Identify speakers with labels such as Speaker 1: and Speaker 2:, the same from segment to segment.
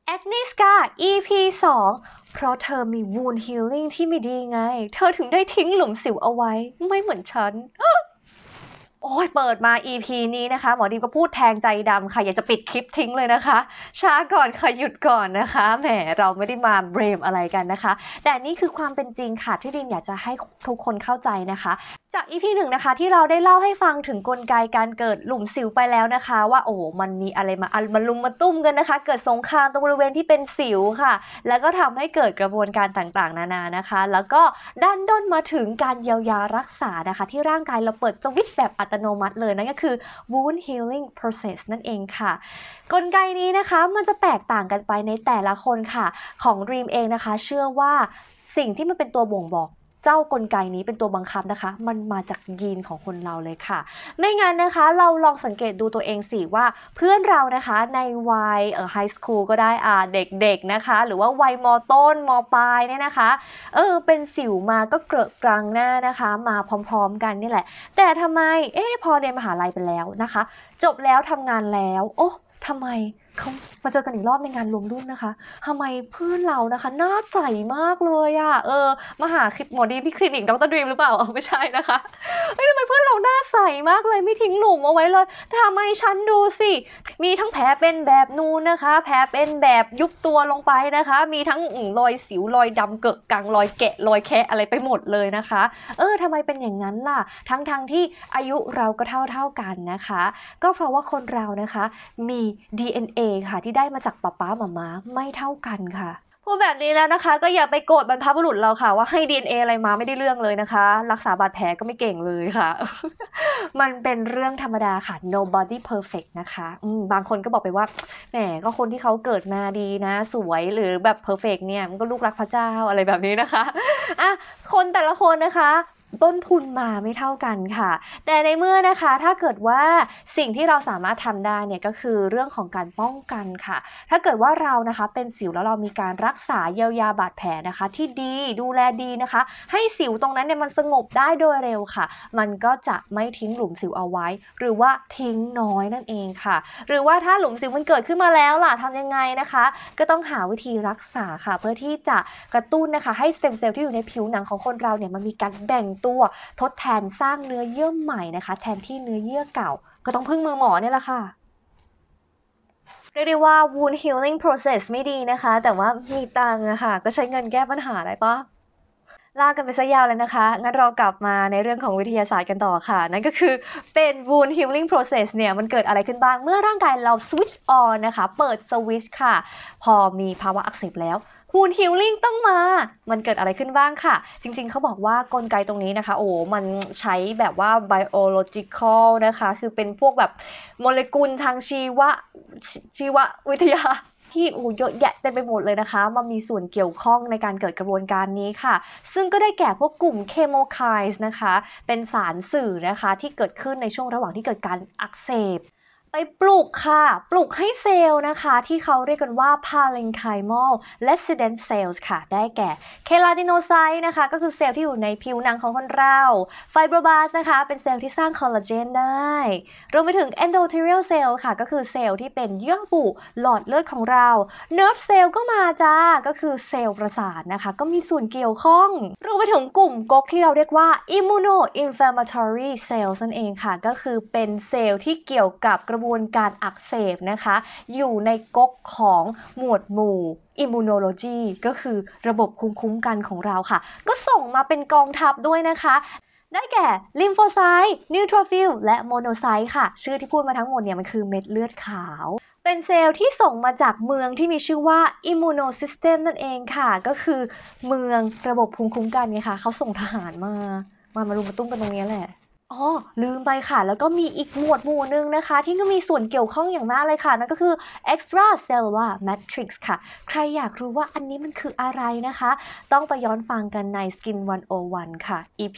Speaker 1: Agnes กา EP 2เพราะเธอมี wound healing ที่ไม่ดีไงเธอถึงได้ทิ้งหลุมสิวเอาไว้ไม่เหมือนฉันโอ้ยเปิดมา EP นี้นะคะหมอดีมก็พูดแทงใจดำค่ะอยากจะปิดคลิปทิ้งเลยนะคะช้าก่อนค่ะหยุดก่อนนะคะแหมเราไม่ได้มาเบรมอะไรกันนะคะแต่นี่คือความเป็นจริงค่ะที่ดีมอยากจะให้ทุกคนเข้าใจนะคะจาก EP 1นะคะที่เราได้เล่าให้ฟังถึงกลไกการเกิดหลุมสิวไปแล้วนะคะว่าโอ้มันมีอะไรมาลุมมาตุ้มกันนะคะเกิดสงครามตรงบริเวณที่เป็นสิวค่ะแล้วก็ทำให้เกิดกระบวนการต่างๆนานานะคะแล้วก็ด้านด้นมาถึงการเยียวยารักษานะคะที่ร่างกายเราเปิดสวิตช์แบบอัตโนมัติเลยนั่นก็คือ wound healing process นั่นเองค่ะกลไกนี้นะคะมันจะแตกต่างกันไปในแต่ละคนค่ะของ Dream เองนะคะเชื่อว่าสิ่งที่มันเป็นตัวบ่งบอกเจ้ากลไกนี้เป็นตัวบังคับนะคะมันมาจากยีนของคนเราเลยค่ะไม่งั้นนะคะเราลองสังเกตดูตัวเองสิว่าเพื่อนเรานะคะในวัยไฮสคูลก็ได้เด็กๆนะคะหรือว่าวัยมต้นมปลายเนี่ยนะคะเป็นสิวมาก็เกลอะกลางหน้านะคะมาพร้อมๆกันนี่แหละแต่ทำไมพอเรียนมหาลัยไปแล้วนะคะจบแล้วทำงานแล้วโอ้ทำไมเขามาเจอกันอีกรอบในงานรวมรุ่นนะคะทำไมเพื่อนเรานะคะหน้าใสมากเลยมาหาคลิปหมอดีที่คลินิกดรดรีมหรือเปล่าไม่ใช่นะคะทำไมเพื่อนเราหน้าใสมากเลยไม่ทิ้งหลุมเอาไว้เลยทำไมฉันดูสิมีทั้งแผลเป็นแบบนูนนะคะแผลเป็นแบบยุบตัวลงไปนะคะมีทั้งรอยสิวรอยดำเกอะกังรอยแกะรอยแคะอะไรไปหมดเลยนะคะทำไมเป็นอย่างนั้นล่ะทั้งที่อายุเราก็เท่ากันนะคะก็เพราะว่าคนเรานะคะมี DNA ค่ะที่ได้มาจากป๊าหม่าไม่เท่ากันค่ะพูดแบบนี้แล้วนะคะก็อย่าไปโกรธบรรพบุรุษเราค่ะว่าให้ DNA อะไรมาไม่ได้เรื่องเลยนะคะรักษาบาดแผลก็ไม่เก่งเลยค่ะ มันเป็นเรื่องธรรมดาค่ะ nobody perfect นะคะบางคนก็บอกไปว่าแหมก็คนที่เขาเกิดมาดีนะสวยหรือแบบ perfect เนี่ยมันก็ลูกรักพระเจ้าอะไรแบบนี้นะคะคนแต่ละคนนะคะต้นทุนมาไม่เท่ากันค่ะแต่ในเมื่อนะคะถ้าเกิดว่าสิ่งที่เราสามารถทำได้เนี่ยก็คือเรื่องของการป้องกันค่ะถ้าเกิดว่าเรานะคะเป็นสิวแล้วเรามีการรักษาเยียวยาบาดแผลนะคะที่ดีดูแลดีนะคะให้สิวตรงนั้นเนี่ยมันสงบได้โดยเร็วค่ะมันก็จะไม่ทิ้งหลุมสิวเอาไว้หรือว่าทิ้งน้อยนั่นเองค่ะหรือว่าถ้าหลุมสิวมันเกิดขึ้นมาแล้วล่ะทำยังไงนะคะก็ต้องหาวิธีรักษาค่ะเพื่อที่จะกระตุ้นนะคะให้สเต็มเซลล์ที่อยู่ในผิวหนังของคนเราเนี่ยมันมีการแบ่งตัวทดแทนสร้างเนื้อเยื่อใหม่นะคะแทนที่เนื้อเยื่อเก่าก็ต้องพึ่งมือหมอเนี่ยแหละค่ะเรียกได้ว่า wound healing process ไม่ดีนะคะแต่ว่ามีตังค์อะค่ะก็ใช้เงินแก้ปัญหาได้ปะลากกันไปซะยาวเลยนะคะงั้นเรากลับมาในเรื่องของวิทยาศาสตร์กันต่อค่ะนั่นก็คือเป็น wound healing process เนี่ยมันเกิดอะไรขึ้นบ้างเมื่อร่างกายเรา switch on นะคะเปิดสวิตช์ค่ะพอมีภาวะอักเสบแล้ว wound healing ต้องมามันเกิดอะไรขึ้นบ้างค่ะจริงๆเขาบอกว่ากลไกตรงนี้นะคะมันใช้แบบว่า biological นะคะคือเป็นพวกแบบโมเลกุลทางชีววิทยาที่เยอะแยะเต็มไปหมดเลยนะคะมันมีส่วนเกี่ยวข้องในการเกิดกระบวนการนี้ค่ะซึ่งก็ได้แก่พวกกลุ่มเคโมไคน์นะคะเป็นสารสื่อนะคะที่เกิดขึ้นในช่วงระหว่างที่เกิดการอักเสบไปปลุกค่ะปลุกให้เซลล์นะคะที่เขาเรียกกันว่า parenchymal resident cells ค่ะได้แก่เคลาติโนไซต์นะคะก็คือเซลล์ที่อยู่ในผิวหนังของคนเราไฟโบรบลาสต์นะคะเป็นเซลล์ที่สร้างคอลลาเจนได้รวมไปถึง endothelial cell ค่ะก็คือเซลล์ที่เป็นเยื่อบุหลอดเลือดของเรา nerve cell ก็มาจ้าก็คือเซลล์ประสาทนะคะก็มีส่วนเกี่ยวข้องรวมไปถึงกลุ่มก๊กที่เราเรียกว่า immunoinflammatory cells นั่นเองค่ะก็คือเป็นเซลล์ที่เกี่ยวกับกระบวนการอักเสบนะคะอยู่ในก๊กของหมวดหมู่ immunology ก็คือระบบภูมิคุ้มกันของเราค่ะก็ส่งมาเป็นกองทัพด้วยนะคะได้แก่ลิมโฟไซต์นิวโทรฟิลและโมโนไซต์ค่ะชื่อที่พูดมาทั้งหมดเนี่ยมันคือเม็ดเลือดขาวเป็นเซลล์ที่ส่งมาจากเมืองที่มีชื่อว่า immunosystem นั่นเองค่ะก็คือเมืองระบบภูมิคุ้มกันไงค่ะเขาส่งทหารมารุมมาตุ้มกันตรงนี้แหละลืมไปค่ะแล้วก็มีอีกหมวดหมู่หนึ่งนะคะที่ก็มีส่วนเกี่ยวข้องอย่างมากเลยค่ะนั่นก็คือ extracellular matrix ค่ะใครอยากรู้ว่าอันนี้มันคืออะไรนะคะต้องไปย้อนฟังกันใน Skin 101 ค่ะ EP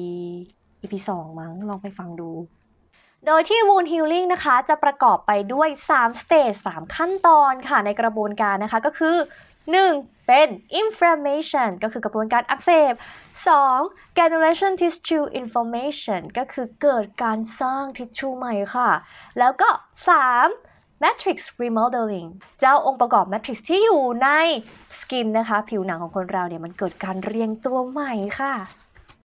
Speaker 1: 2มั้งลองไปฟังดูโดยที่ wound healing นะคะจะประกอบไปด้วย3 stage 3 ขั้นตอนค่ะในกระบวนการนะคะก็คือ 1. เป็น inflammation ก็คือกระบวนการอักเสบ 2. granulation tissue inflammation ก็คือเกิดการสร้างทิชชู่ใหม่ค่ะแล้วก็ 3. Matrix Remodeling เจ้าองค์ประกอบ Matrix ที่อยู่ในสกินนะคะผิวหนังของคนเราเนี่ยมันเกิดการเรียงตัวใหม่ค่ะ